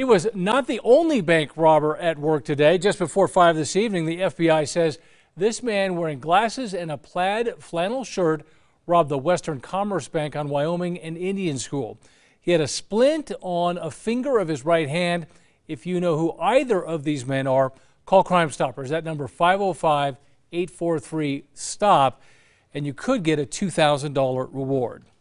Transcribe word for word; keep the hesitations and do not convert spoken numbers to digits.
He was not the only bank robber at work today. Just before five this evening, the F B I says this man wearing glasses and a plaid flannel shirt robbed the Western Commerce Bank on Wyoming and Indian School. He had a splint on a finger of his right hand. If you know who either of these men are, call Crime Stoppers. That number five oh five, eight four three, STOP, and you could get a two thousand dollar reward.